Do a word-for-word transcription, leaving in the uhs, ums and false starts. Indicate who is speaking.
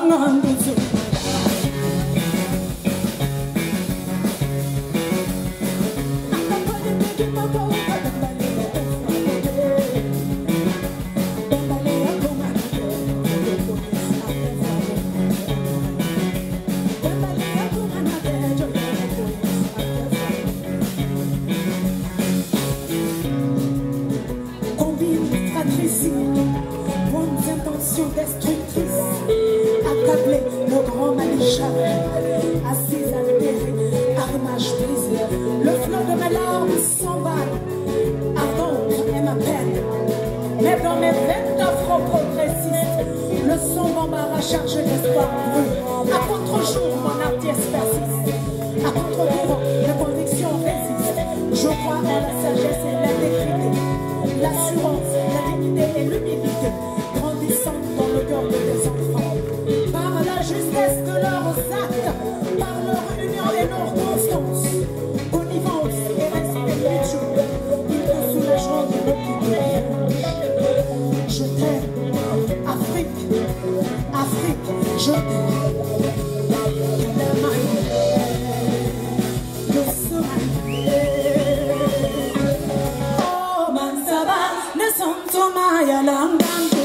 Speaker 1: Bonnes intentions destructrices, accablé le grand maréchal, assise altérée, armage brisée, le flot de mes larmes s'emballe, ardente est ma peine, mais dans mes veines d'afro-progressiste, le sombre embarras charge d'espoir brûle, à contre-jour mon hardiesse persiste, à contre-courant mes convictions résistent, je crois en la sagesse et l'intégrité, l'assurance, la dignité et l'humilité, grandissant dans le cœur de des enfants. Par la justesse de leurs actes, par leur union et leur constance, connivence et respect mutuel, ils te soulageront de l'opinion. Je t'aime, Afrique, Afrique, je t'aime. Le soleil, oh Mansaba, ne sont Maya Langan.